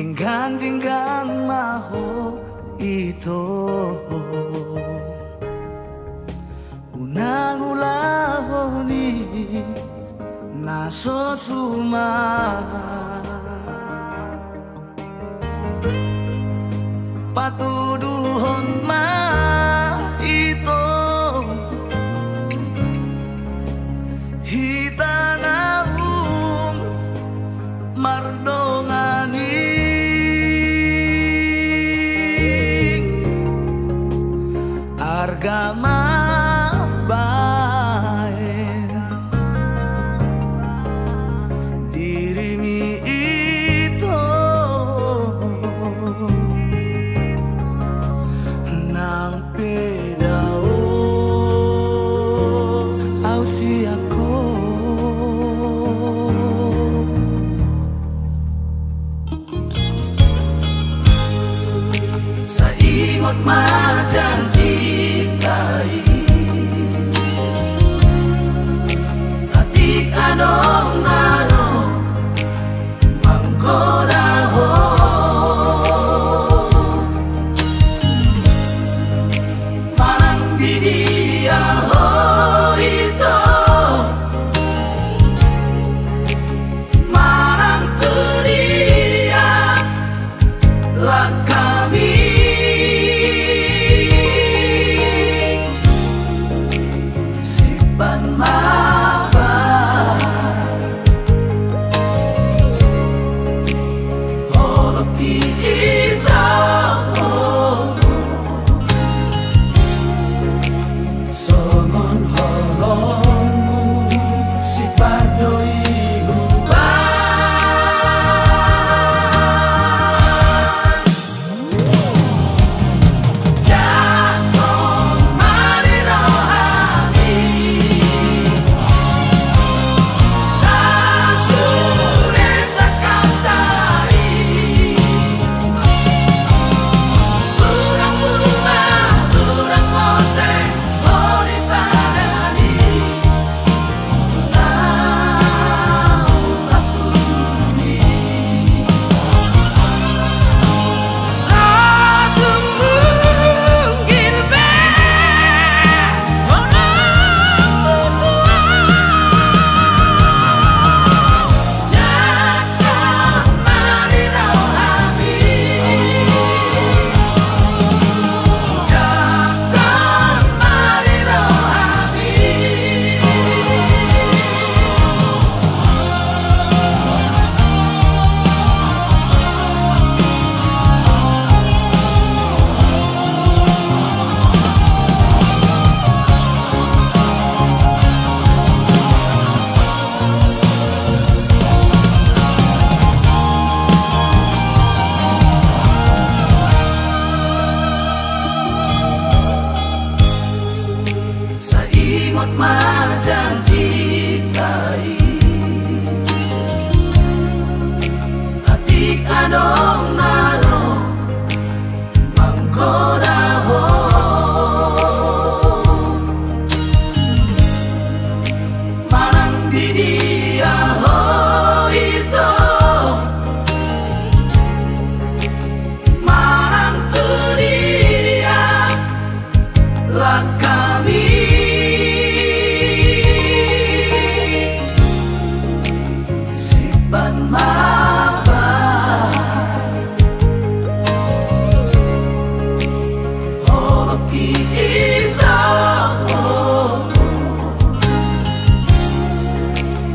dinggan maho ito unang ulahoni naso suma patuduhon ma ito hitanaum mardongani argama bae dirimi ito nang pedao ausi ako sa ingot majanji katik anong naro mangkoraho parang bidia ho ito marang turia lah kami ban mapa holok kita songon holongmu si padoi majanji kai katik anong naro mangkoraho parang bidia ho ito marang turia lah kami ban mapa holok kita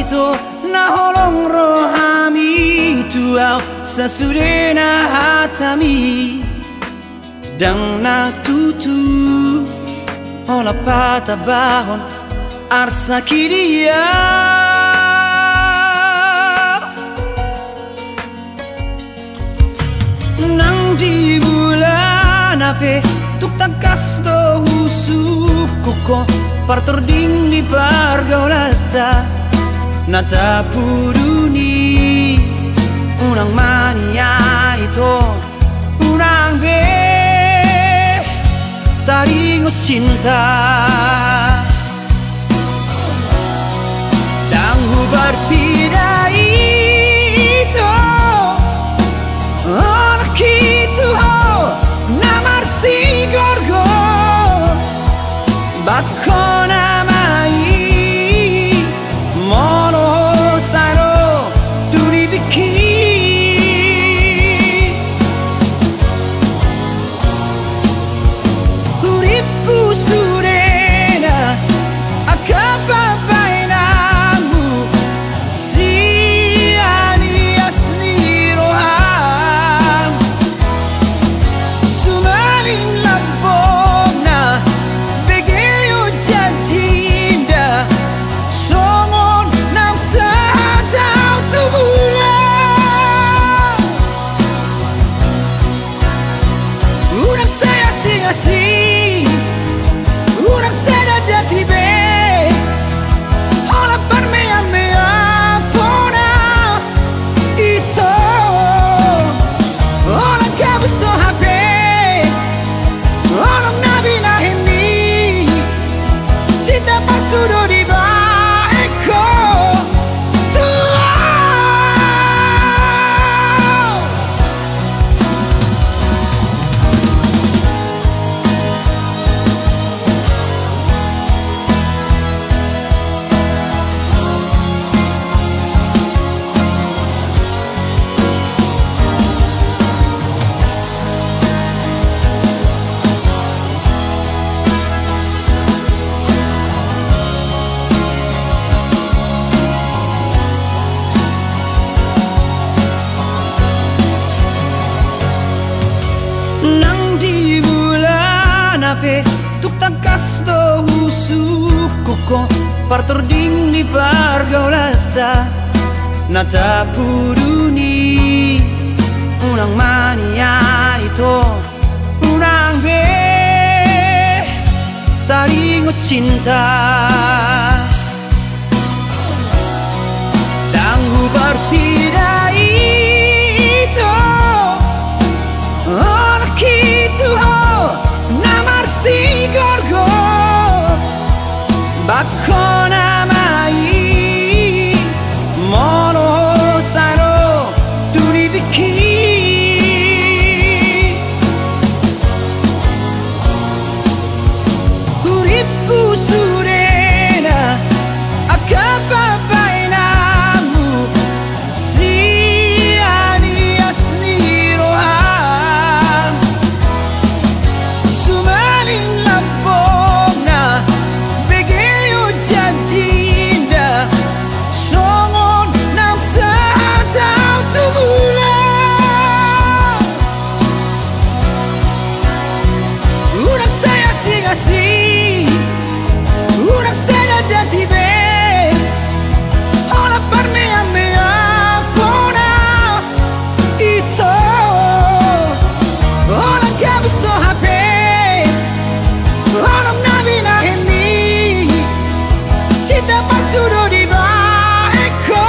ito naholong rohami tuaw sa suri na hatami dang natutu hola patabahon arsa kiria nang di bulan ape tuk tangkas do usuk koko partor ding di pargaulata nata puruni unang mania ito unang be taringot cinta dan hubar tidak itu anak itu namar si gorgo bako namai mono saro turibiki uripu surena akababainamu si alias ni roham sumalin labog na begeyo jantinda somon ng sadaw tumulan unang saya singasing unang sana datibe hola parmea pona ito hola kabusto hape hola nabi na himi cinta pasudo di baeko nang di bulan ape tuk tangkas do usuk koko partor ding di pargaulata nata puruni unang mania ito unang be taringot cinta dan hubar tidak itu anak itu namar si gorgo bako namai mono saro turibiki uripu surena akababainamu si alias ni roham sumalin labog na begeyo jantinda somon ng sadaw tumulan unang saya singasing unang sana datibe hola parmea pona ito hola kabusto hape hola nabi na himi cinta pasudo di baeko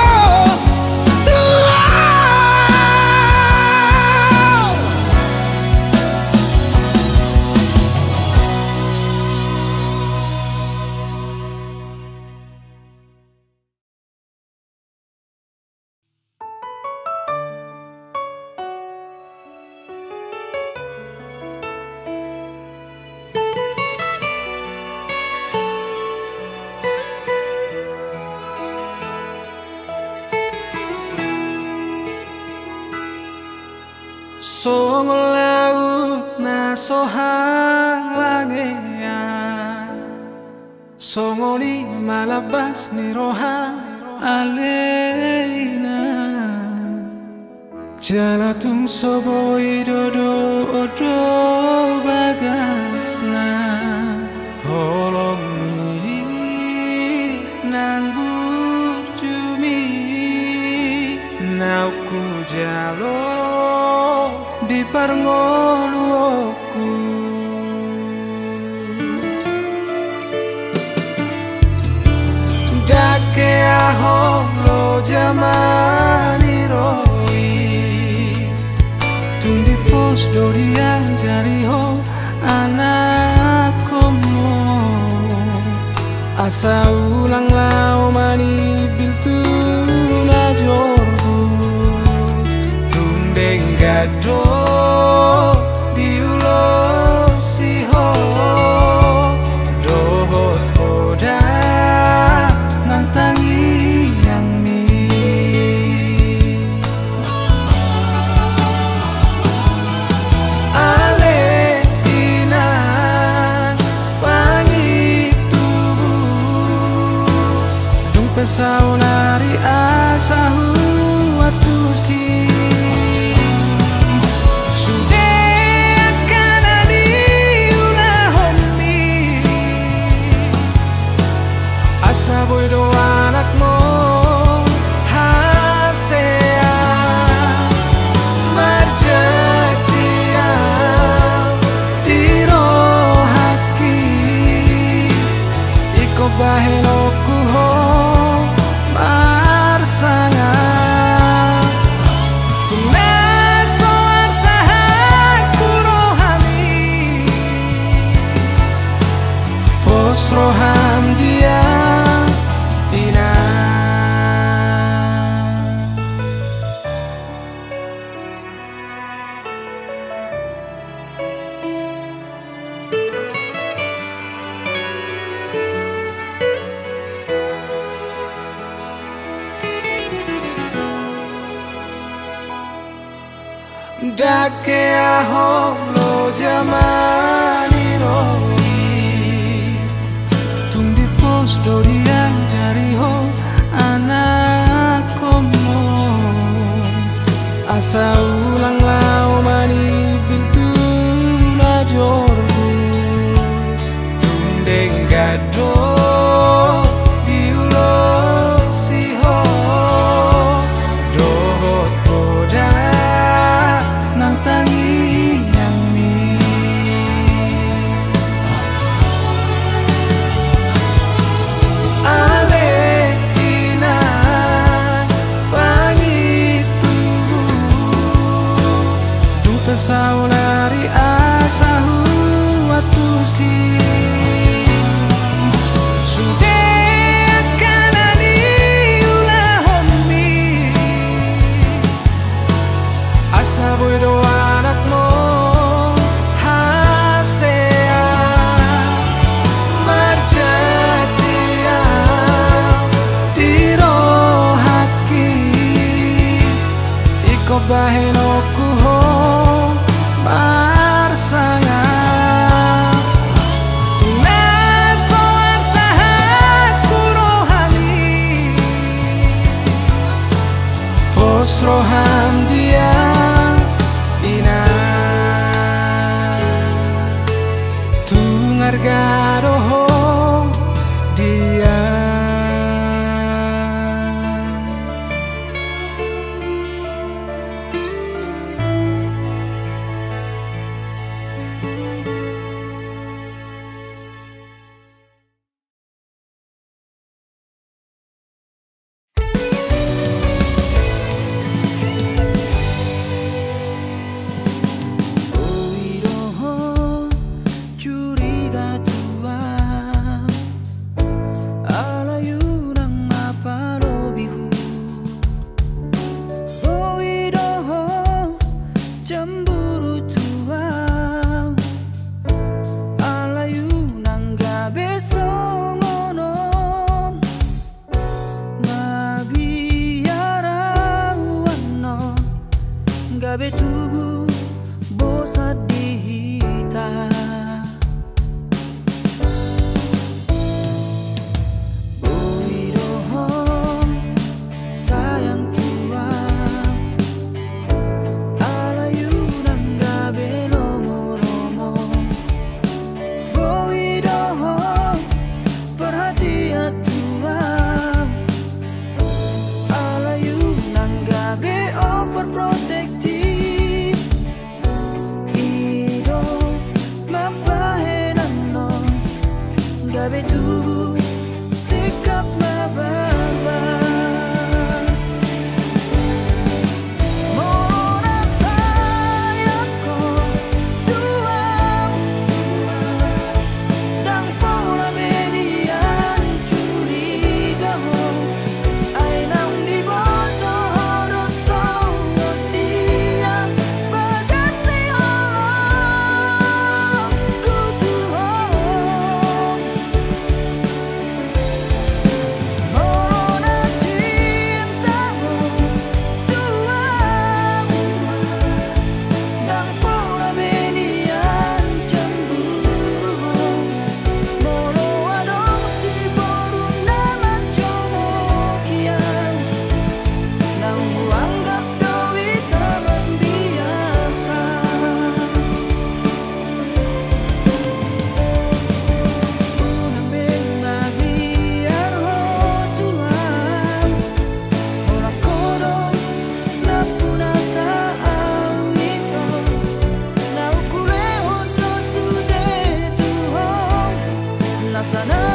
Songolau na sohang langea Songoli malabas ni rohang alena Jalatung sobo idodo odo bagasna Holongi nanggu cumi Nauku jalo di parngoluoku Dake aho lo jamani roi Tundi pos dorian jari ho anakmu Asa ulang lau mani biltu najorbu Tundeng gado diulo siho Dohot oda nang tangi yang mi Ale inan wangi tubuh Dung pesau nari asahu atusi Saboy do anak mo hasea marjajia diro haki iko baheno kuho marsanga tumeso arsahaku rohani pos roham dia Dake aho lo jamani roi Tundi pos dorian jari ho anakmu Asa ulang lau mani biltu najorbu Tundeng gado diulo siho Dohot oda nang tangi yang mi Ale inan wangi tubuh Dung pesau nari asahu atusi Sude kanani ulah hommi Asa boy do anak mo hasea marjajia diro haki iko baheno kuho marsanga tumeso arsahaku rohani pos roham dia Tungargaroho dia Curiga tu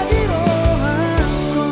di rohaku.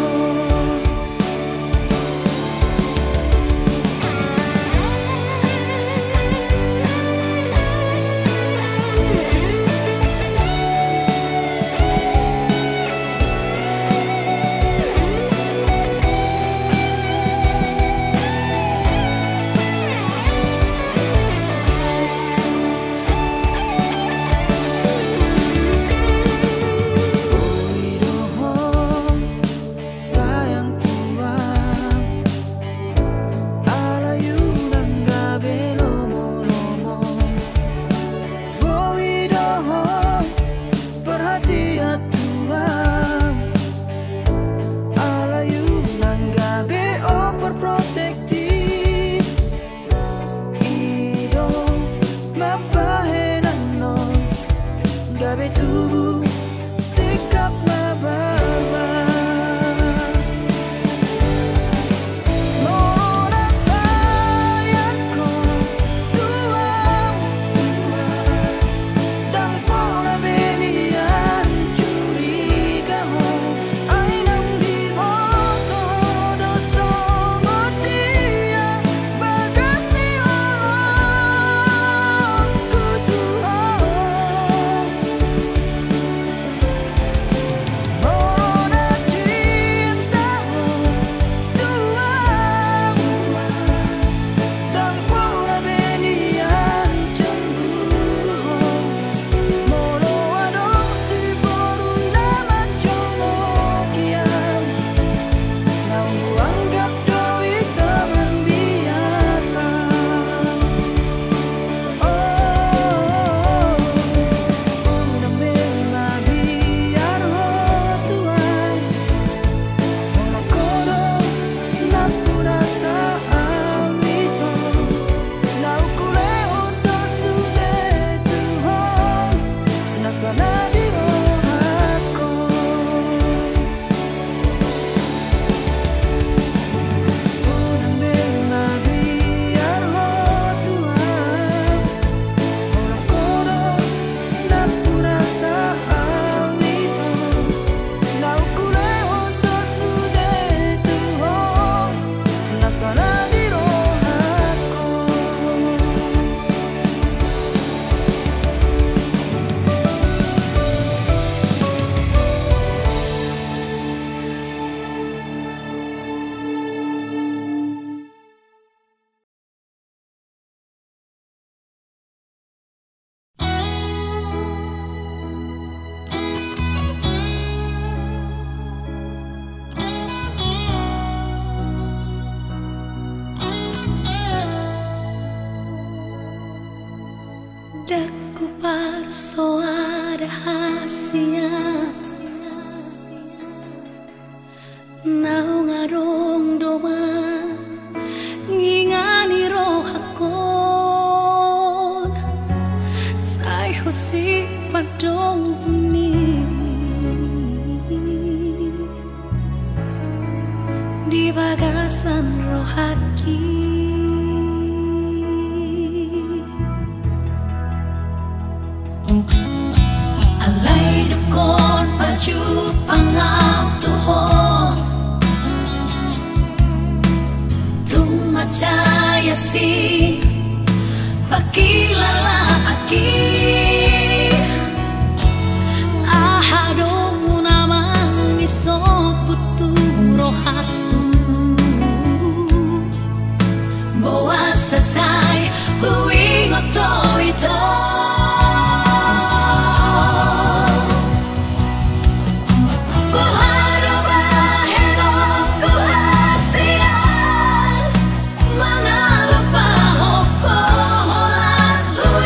Daku parsoa rahasia Nau ngarong doma ngingani rohakon Sai hosi padong puni Di bagasan rohaki Alay dukon paju pangau tuhon Tumacaya si pakilala aki Ahadong naman isoputu rohaku Boas sasay huwing oto-ito Mga lupa ko, holan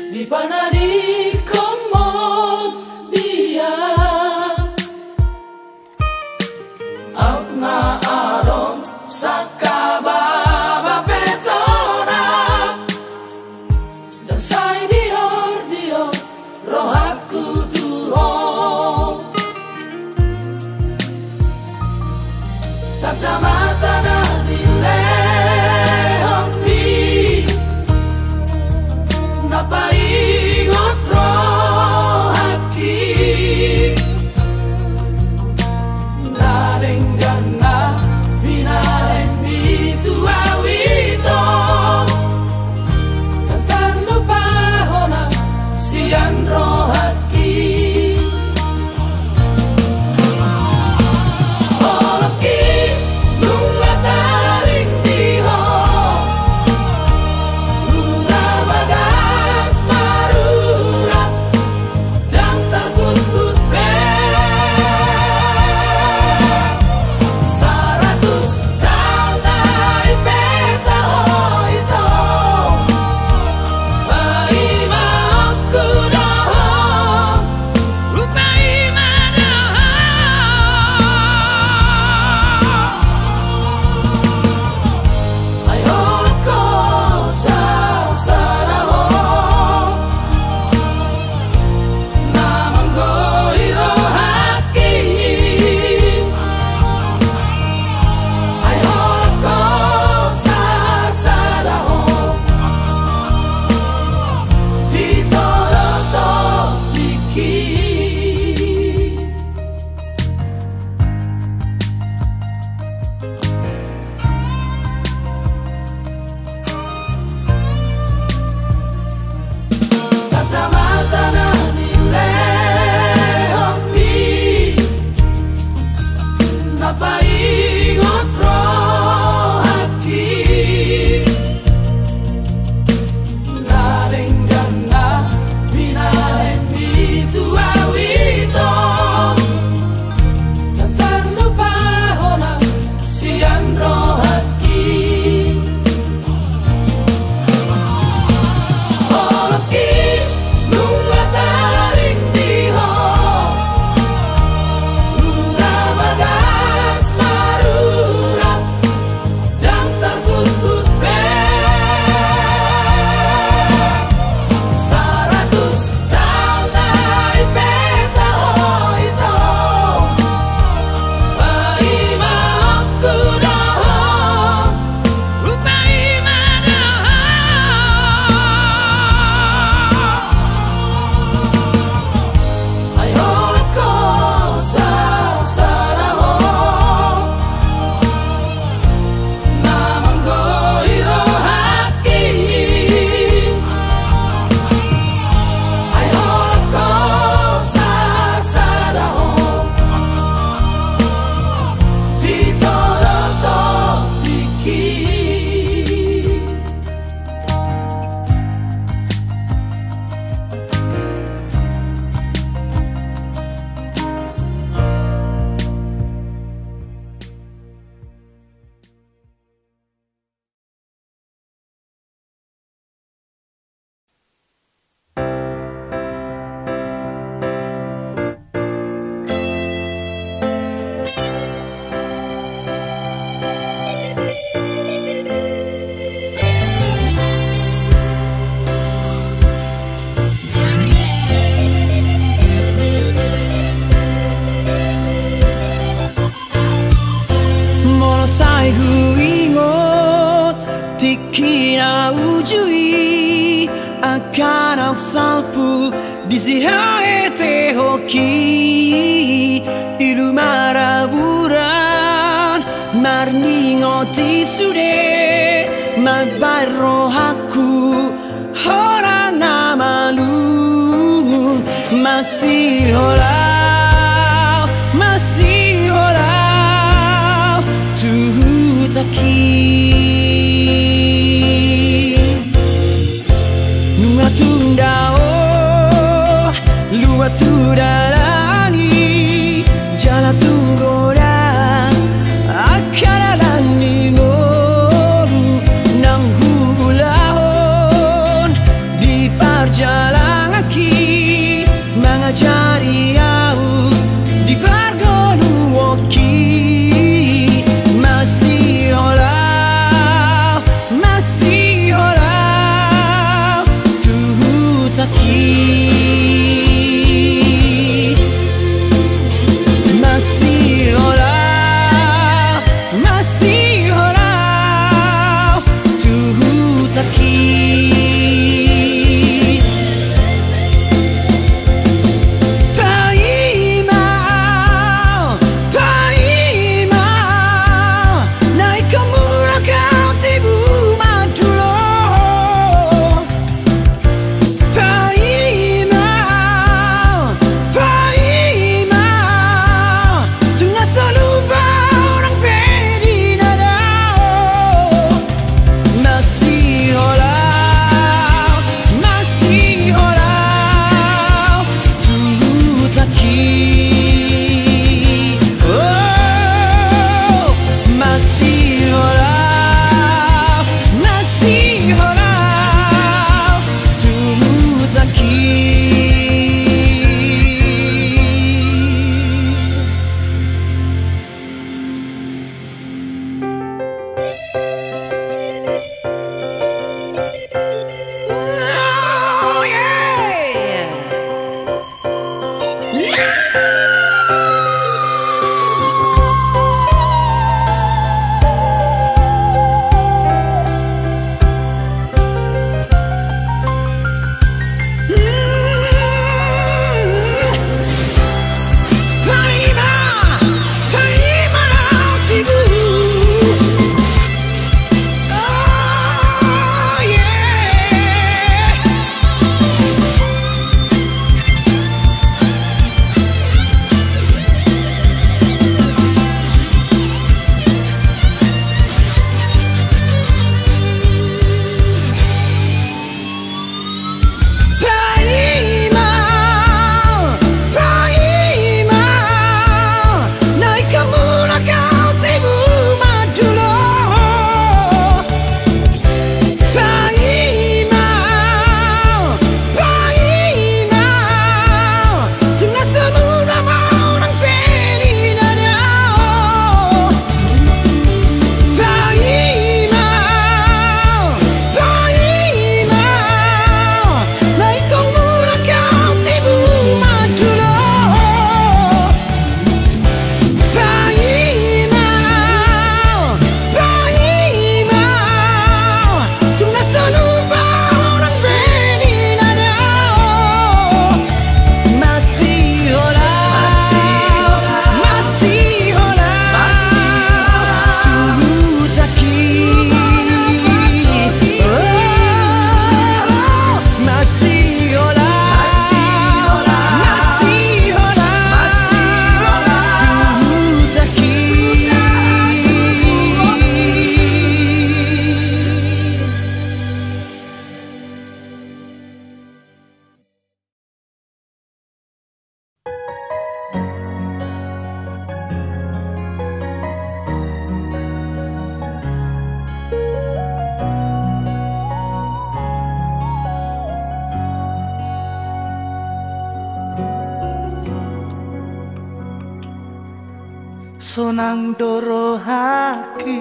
di pana di komon dia Alna aron sakababa petona dan say dior rohaku tuhong tanda mata na dilehong di napaingot rohaki narenggan na binaleng di tuawito dan tanlupa honang siyan rohaki Holoki lunga taring diho lunga bagas marurat dan terbut-but saratus tahun naik peta itu Maima aku dohong Rupai Ay holoko sasaraho Namang gohiro haki Ay holoko sasaraho Ditoroto diki Tanda mata na nilehong di napaingot rohaki narenggan na binaleng di tuawito dan tanlupa honang siyan rohaki Holoki lunga taring diho lunga bagas marurat dan terbut-but saratus tahun naik peta itu Maima aku dohong Rupai Ay holoko sasaraho Namang gohiro haki Ay holoko sasaraho Ditoroto diki Monosai huingot tikina ujui akan aku salpu disihaete hoki ilu maraburan marningoti sude mabai rohaku hora namalu masih holau tuhutaki Nunga tundao lua tudalani jala tunggoda akaralani moru nang hulahon di parja jalan kaki mengajari aku di pergonu woki masih olah tuh taki masih olah tuh taki sonang doro haki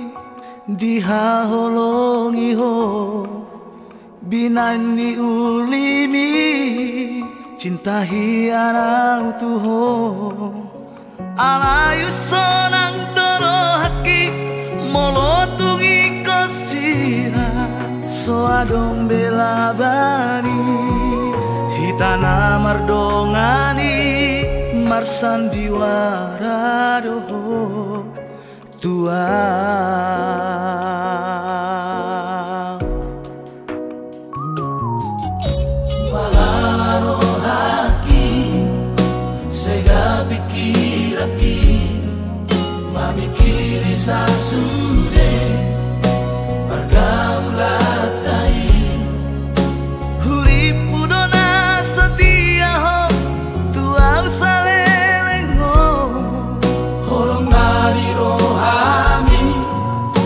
dihaholongi ho binani ulimi cinta hianau tuho alayu sonang doro haki molotungi kosira soadong bela bani hitana mardongani marsandiwara doho tua malaro haki sega pikiraki mamikiri sasude pergaulatai huripu dona setia ho tua usalelengo holong nari rohami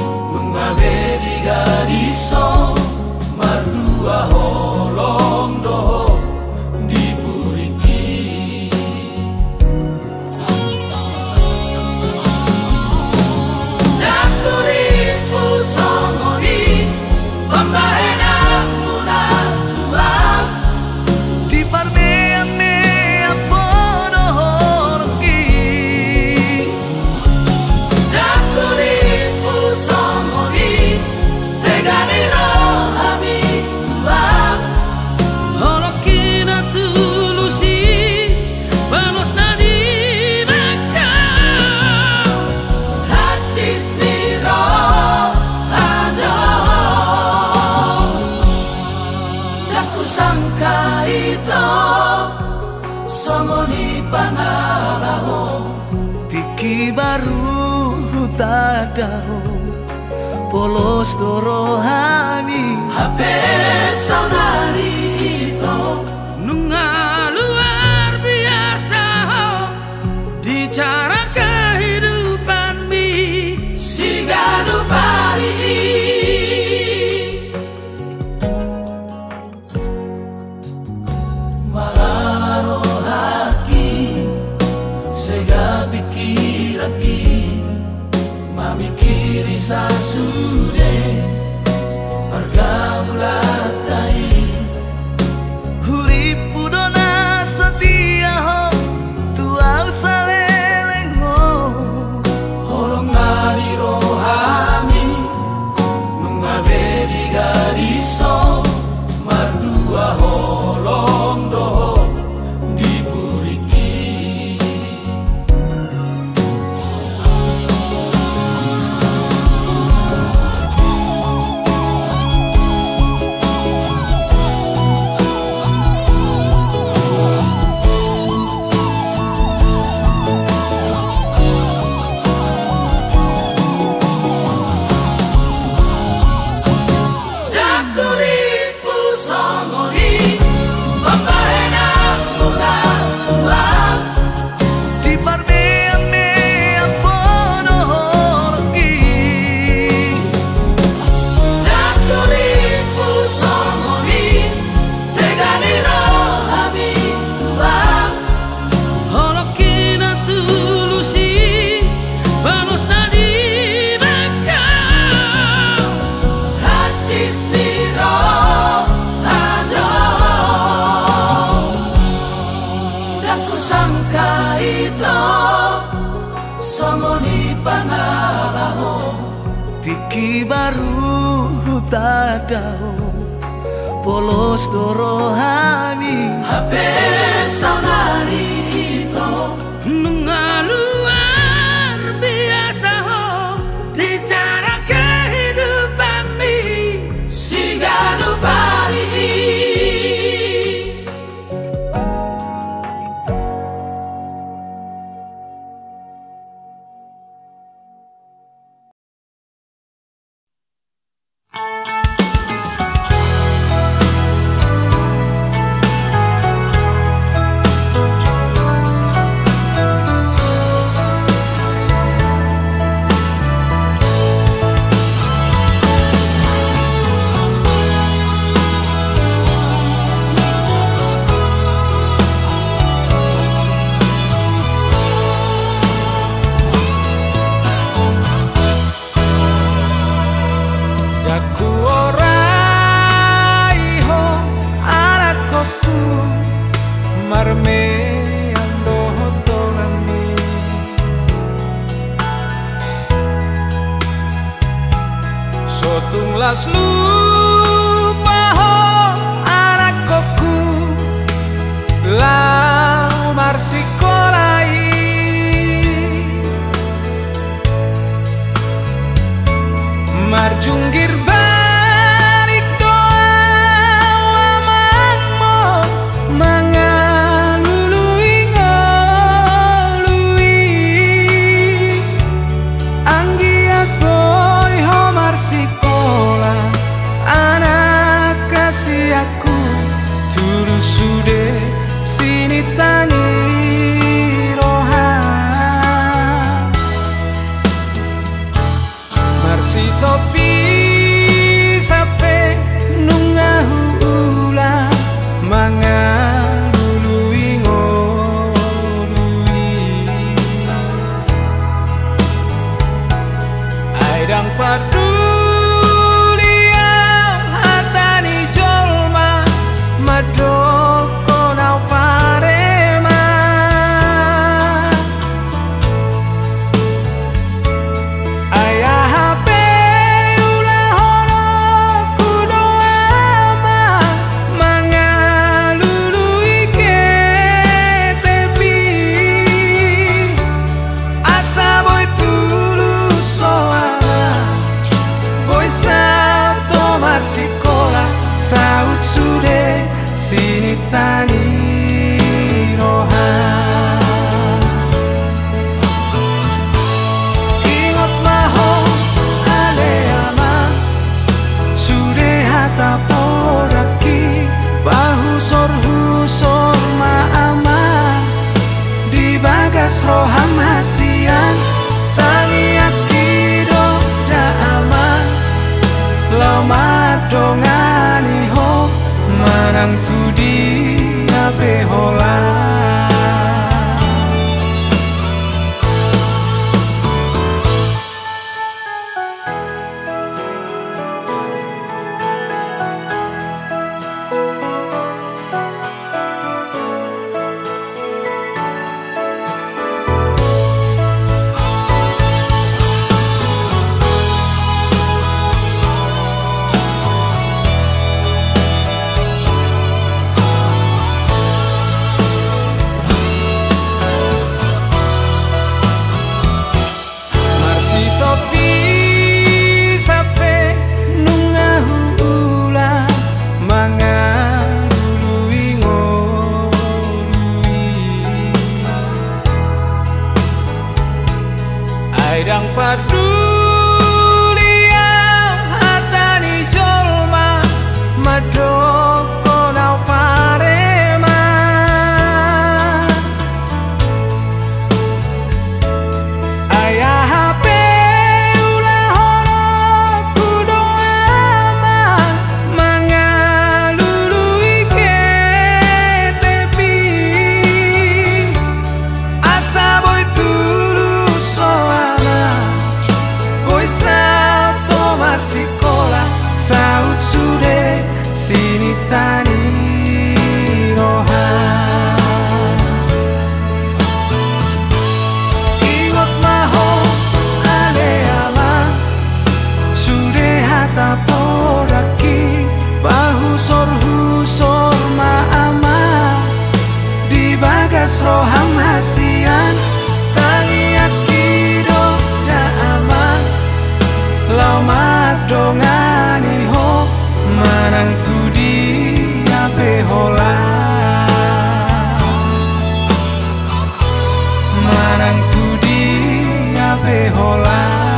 mengabedi gadiso mardua holong do itu songoni pangalaho tiki baru tadao polos dorohani hape saudari itu nunga luar biasa di cara kehidupan mi si gadu pari malaro haki sega pikiraki mamikiri sasude pergaulatai huripu dona setia ho tua usalelengo Horong nadi rohani mengabedi gadiso mardua holong doho dibuliki Jakuripu songoni Bapahena luna tua di parme apono lagi Jakuripu songoni Tegani rohami tua holokina tulusi bagus nadi baka Hasitiro hado Daku sangka itu songoni pangalaho tiki baru tadao polos dorohani hape saudari itu nunga luar biasa ho di cara kehidupan mi si gadu pari Jaku orai ho arakoku marme ando hotonami sotung las lupa ho arakoku la marsikolai marjunggir balik doa amangmo mangalului ngolui anggi akoy ho marsikola behola. Aidang padulia hatani jolma madoko nau parema. Ayah hape ulah horo kudo ama mangalului ke tepi asa boy tulus soana boy sao tomar sikola saut sude sini tani roha. Iwak maho ale ama sude hata podaki bahu sor ma ama di bagas roham hasian tangi akido ya ama lama dongani ho manang tudi ya behola. Manang tudi ya behola.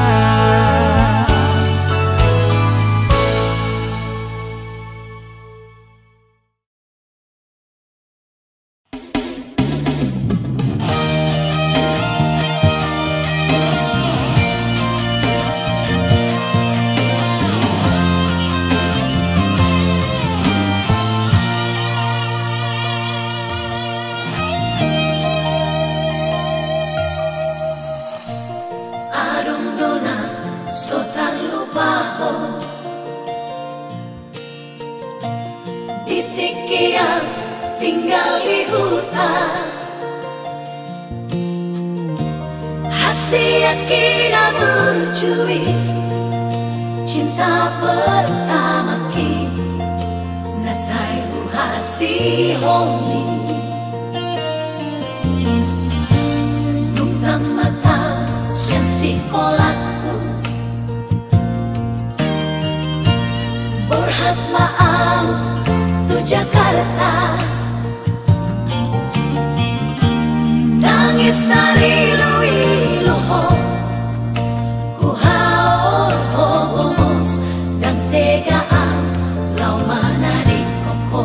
Adondona sotar lupaho titik yang tinggal di hutan hasil kira bercui cinta pertama ki nasai hasi homi dukang mata sekolahku berhat maaf tu Jakarta tangis dari lui loho ku haor pogomos dan tegaan lau mana di koko.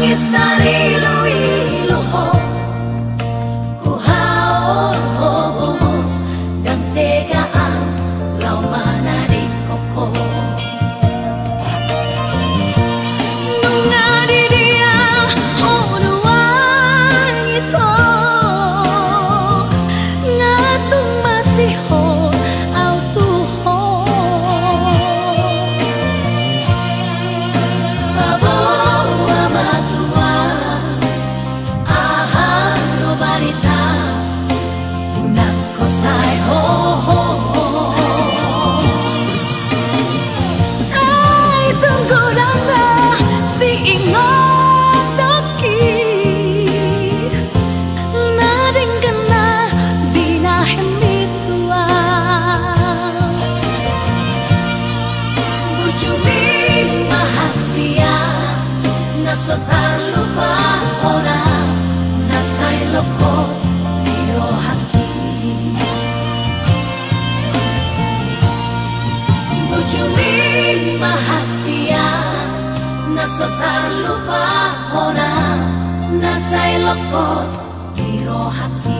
Lupa ona nasay lokot biro hati.